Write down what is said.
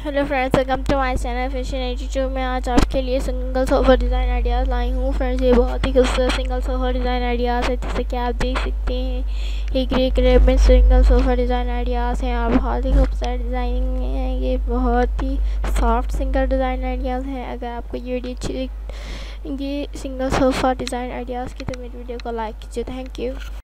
Hello friends, welcome to my channel fashion 82 में आज आपके लिए सिंगल सोफा डिज़ाइन आइडियाज़ लाई हूँ। फ्रेंड्स, ये बहुत ही खूबसूरत सिंगल सोफा डिज़ाइन आइडियाज़ है, जैसे कि आप देख सकते हैं ये ग्रे कलर में सिंगल सोफा डिज़ाइन आइडियाज़ हैं और बहुत ही खूबसूरत डिज़ाइनिंग में है। ये बहुत ही सॉफ्ट सिंगल डिज़ाइन आइडियाज़ हैं। अगर आपको ये वीडियो अच्छी ये सिंगल सोफा डिज़ाइन आइडियाज़ की तो मेरी वीडियो को लाइक कीजिए। Thank you.